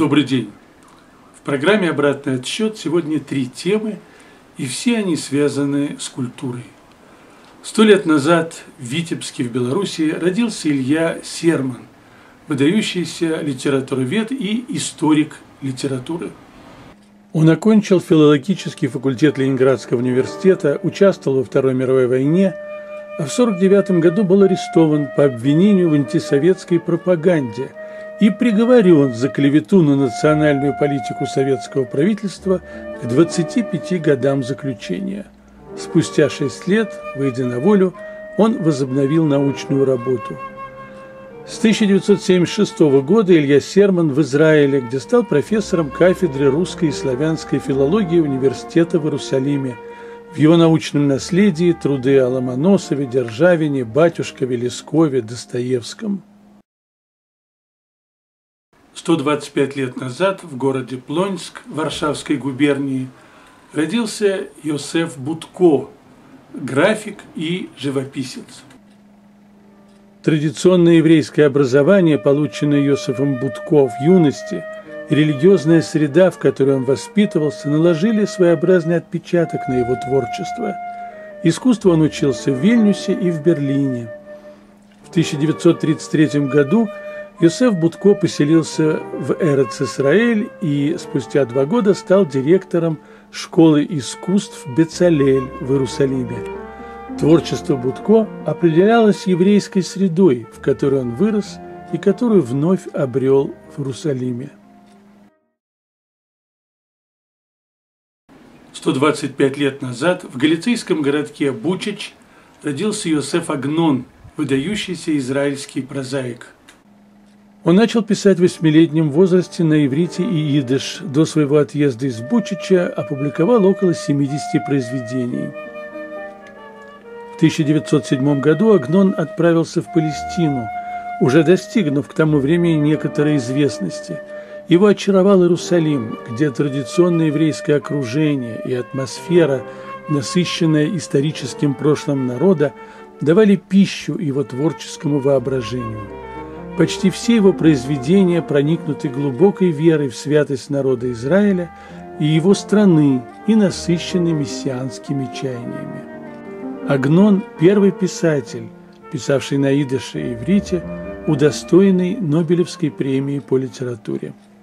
Добрый день! В программе «Обратный отсчет» сегодня 3 темы, и все они связаны с культурой. 100 лет назад в Витебске в Беларуси родился Илья Серман, выдающийся литературовед и историк литературы. Он окончил филологический факультет Ленинградского университета, участвовал во Второй мировой войне, а в 1949 году был арестован по обвинению в антисоветской пропаганде и приговорен за клевету на национальную политику советского правительства к 25 годам заключения. Спустя 6 лет, выйдя на волю, он возобновил научную работу. С 1976 года Илья Серман в Израиле, где стал профессором кафедры русской и славянской филологии университета в Иерусалиме. В его научном наследии труды о Ломоносове, Державине, Батюшкове, Лескове, Достоевском. 125 лет назад в городе Плонск Варшавской губернии родился Йосеф Будко, график и живописец. Традиционное еврейское образование, полученное Йосефом Будко в юности, и религиозная среда, в которой он воспитывался, наложили своеобразный отпечаток на его творчество. Искусству он учился в Вильнюсе и в Берлине. В 1933 году Йосеф Будко поселился в Эрец-Исраэль и спустя 2 года стал директором школы искусств Бецалель в Иерусалиме. Творчество Будко определялось еврейской средой, в которой он вырос и которую вновь обрел в Иерусалиме. 125 лет назад в галицийском городке Бучач родился Йосеф Агнон, выдающийся израильский прозаик. Он начал писать в 8-летнем возрасте на иврите и идиш. До своего отъезда из Бучача опубликовал около 70 произведений. В 1907 году Агнон отправился в Палестину, уже достигнув к тому времени некоторой известности. Его очаровал Иерусалим, где традиционное еврейское окружение и атмосфера, насыщенная историческим прошлым народа, давали пищу его творческому воображению. Почти все его произведения проникнуты глубокой верой в святость народа Израиля и его страны и насыщены мессианскими чаяниями. Агнон – первый писатель, писавший на идише и иврите, удостоенный Нобелевской премии по литературе.